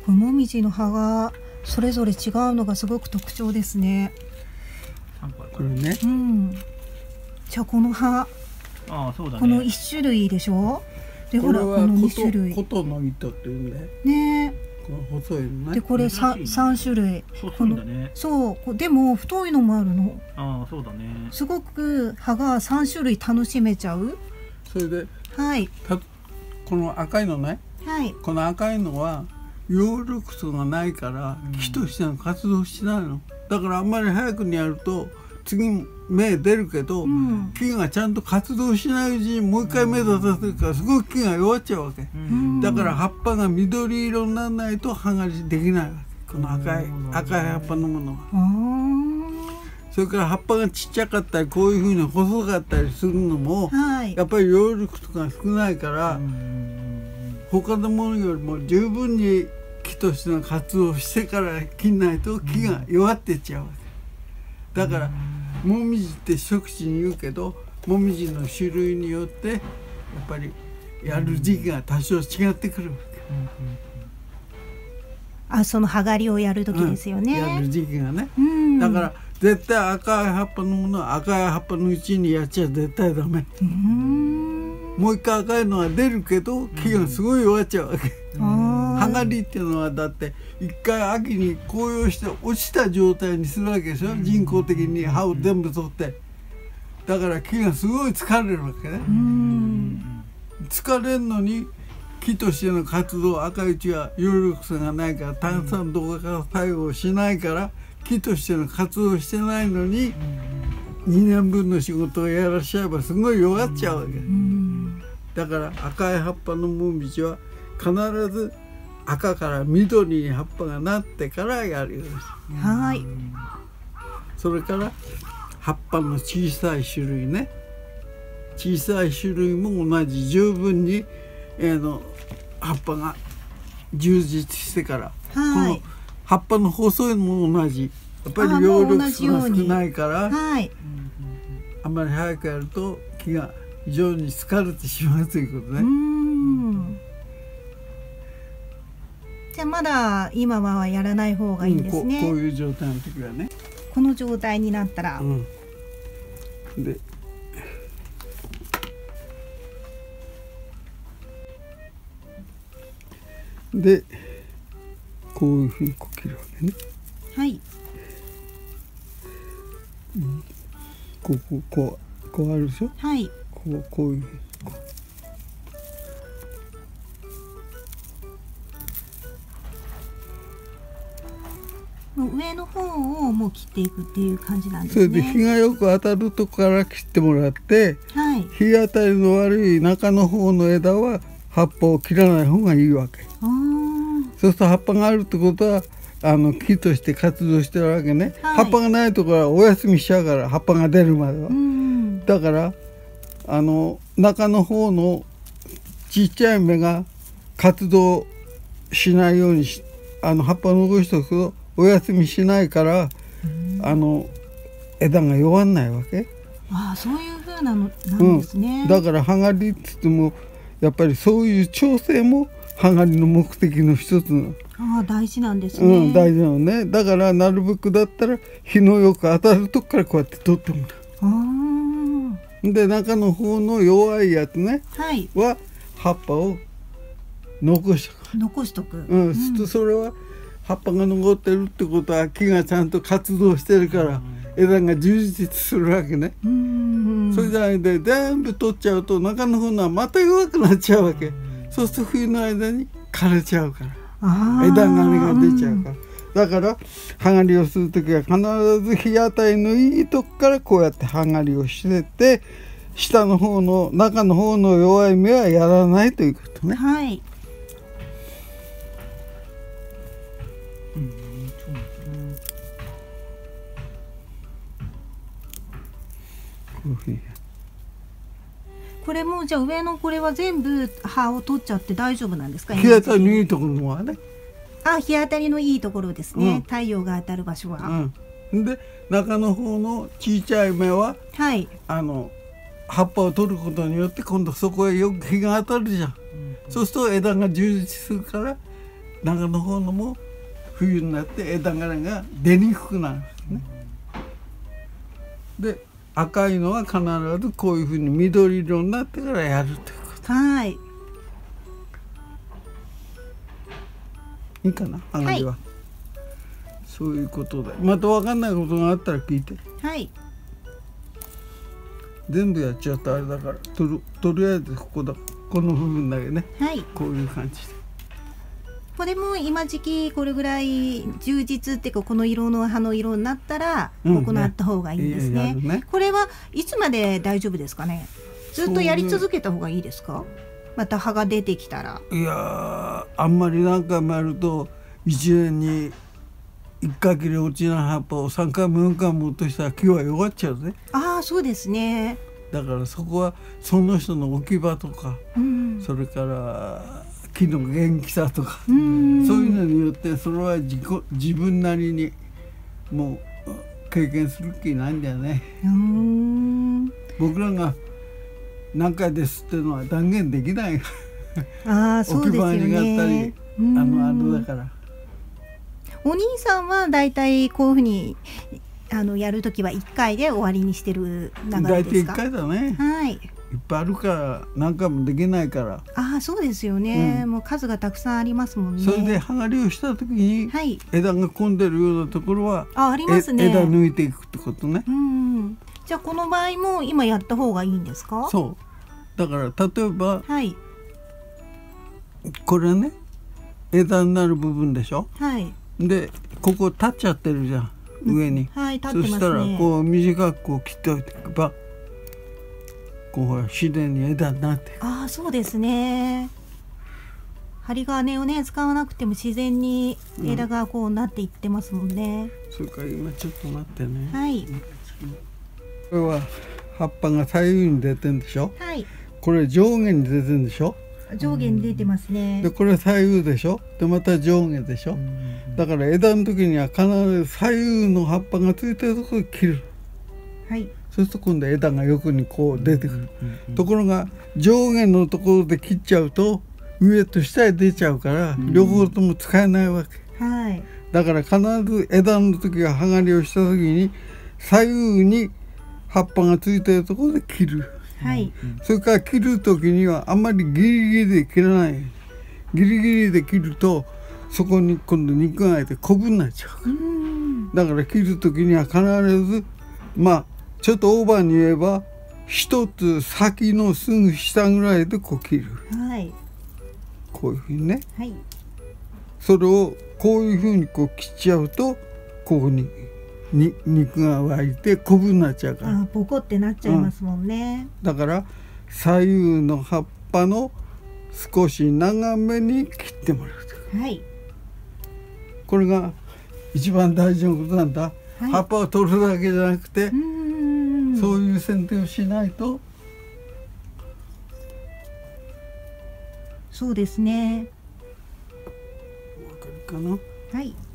クモミジの葉がそれぞれ違うのがすごく特徴ですね。 これね。 うん。じゃあこの葉、 そうだね、 この1種類でしょ。でほらこの2種類。 琴の糸っていうんだよね。 この細いのね。 でこれ3種類。 細いんだね。 そう、でも太いのもあるの。 そうだね。 すごく葉が3種類楽しめちゃう。 それで、 はい。 この赤いのね。 はい。 この赤いのは葉緑素がないから木としての活動しないの。だからあんまり早くにやると次芽出るけど、木がちゃんと活動しないうちにもう一回芽出させるからすごく木が弱っちゃうわけ。だから葉っぱが緑色にならないと葉狩りできないわけ。この赤い葉っぱのものは。それから葉っぱがちっちゃかったりこういうふうに細かったりするのも、やっぱり葉緑素が少ないから、他のものよりも十分に木としての活動をしてから切んないと木が弱っていっちゃうわけ。だからモミジって一口に言うけど、モミジの種類によってやっぱりやる時期が多少違ってくるわけ。その葉刈りをやる時ですよね。 やる時期がね。だから絶対赤い葉っぱのものは赤い葉っぱのうちにやっちゃ絶対ダメ。もう一回赤いのは出るけど木がすごい弱っちゃうわけ。葉刈りっていうのはだって一回秋に紅葉して落ちた状態にするわけでしょ。人工的に葉を全部取って。だから木がすごい疲れるわけね。疲れるのに木としての活動、赤いうちは葉緑素がないから炭酸同化作用しないから木としての活動してないのに2年分の仕事をやらっしゃればすごい弱っちゃうわけ。だから赤い葉っぱのモミジは必ず赤から緑に葉っぱがなってからやるように。 はい。 それから葉っぱの小さい種類ね。小さい種類も同じ十分に、葉っぱが充実してから、この葉っぱの細いのも同じ。やっぱり葉緑素が少ないから、あんまり早くやると木が非常に疲れてしまうということね。 じゃあまだ今はやらない方がいいんですね。 こういう状態の時はね。 この状態になったら。 でこういうふうに切るわけね。 はい。 こうあるでしょ。 はい。 こういうふうに上の方をもう切っていくっていう感じなんですね。 それで日がよく当たるとこから切ってもらって、日当たりの悪い中の方の枝は葉っぱを切らない方がいいわけ。そうすると葉っぱがあるってことは木として活動してるわけね。葉っぱがないところはお休みしちゃうから、葉っぱが出るまでは。だから中の方のちっちゃい芽が活動しないように葉っぱを残しておくとお休みしないから枝が弱んないわけ。 そういう風なのなんですね。 だから葉刈りって言ってもやっぱりそういう調整も葉刈りの目的の一つの。 大事なんですね。 大事なのね。だからなるべくだったら日のよく当たるとこからこうやって取ってもらう。で中の方の弱いやつね、は葉っぱを残しとく。それは葉っぱが残ってるってことは木がちゃんと活動してるから枝が充実するわけね。それじゃないで全部取っちゃうと中の方のはまた弱くなっちゃうわけ。そうすると冬の間に枯れちゃうから枝枯れが出ちゃうから。だから葉刈りをする時は必ず日当たりのいいとこからこうやって葉刈りをしてて、下の方の中の方の弱い芽はやらないということね。 これもじゃあ上のこれは全部葉を取っちゃって大丈夫なんですか？ 日当たりのいいところはね。 日当たりのいいところですね。太陽が当たる場所は。 で中の方の小さい芽は、葉っぱを取ることによって今度そこへよく日が当たるじゃん。そうすると枝が充実するから中の方のも冬になって枝柄が出にくくなるんですね。で赤いのは必ずこういうふうに緑色になってからやるということ。 はい。 いいかな、上がりは。そういうことで、また分かんないことがあったら聞いて。 はい。 全部やっちゃうとあれだから、とりあえずこの部分だけね。 はい。 こういう感じで。 これも今時期これぐらい充実っていうか、この色の葉の色になったら行った方がいいんですね。これはいつまで大丈夫ですかね。ずっとやり続けた方がいいですか。また葉が出てきたら。 いやあんまり何回もやると1年に1回きり落ちない葉っぱを3回も4回も落としたら木は弱っちゃうね。 ああ、そうですね。 だからそこはその人の置き場とか、それから木の元気さとか、そういうのによってそれは自分なりにもう経験する気なんだよね。僕らが何回ですっていうのは断言できない。 ああ、そうですよね。 置き場になったりあれだから。 お兄さんはだいたいこういうふうにやるときは1回で終わりにしてる流れですか。 大体1回だね。 はい。 いっぱいあるから何回もできないから。 ああ、そうですよね、もう数がたくさんありますもんね。 それで葉刈りをした時に、枝が混んでるようなところはありますね。 枝抜いていくってことね。 じゃあこの場合も今やった方がいいんですか。 そうだから例えば、これね枝になる部分でしょ。でここ立っちゃってるじゃん、上に。 立ってますね。 そしたらこう短くこう切っておいていけばこうほら自然に枝になっていく。 ああ、そうですね。針金をね使わなくても自然に枝がこうなっていってますもんね。 それから今ちょっと待ってね。これは葉っぱが左右に出てるんでしょ。これ上下に出てるんでしょ。 上下に出てますね。 でこれ左右でしょ。でまた上下でしょ。だから枝の時には必ず左右の葉っぱがついてるところで切る。そうすると今度は枝が横にこう出てくる。ところが上下のところで切っちゃうと上と下へ出ちゃうから両方とも使えないわけ。だから必ず枝の時は葉刈りをした時に左右に葉っぱがついてるところで切る。それから切る時にはあんまりギリギリで切らない。ギリギリで切るとそこに今度肉が入ってコブになっちゃうから。だから切る時には必ずちょっとオーバーに言えば一つ先のすぐ下ぐらいでこう切る。こういうふうにね。それをこういうふうにこう切っちゃうとここに肉が湧いてコブになっちゃうから。 ボコってなっちゃいますもんね。 だから左右の葉っぱの少し長めに切ってもらうと。これが一番大事なことなんだ。葉っぱを取るだけじゃなくてそういう剪定をしないと。 そうですね。 わかるかな。